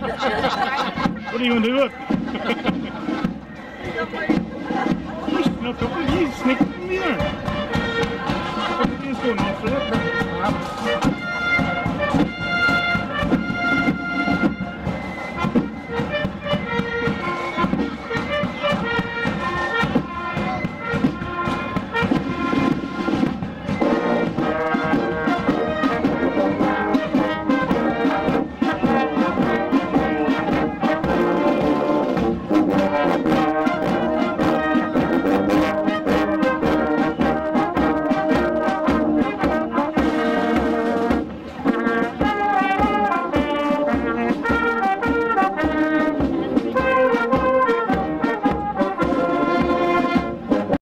What are you going to do with it? You snuck up and you sneaked up in there. What's going on for that?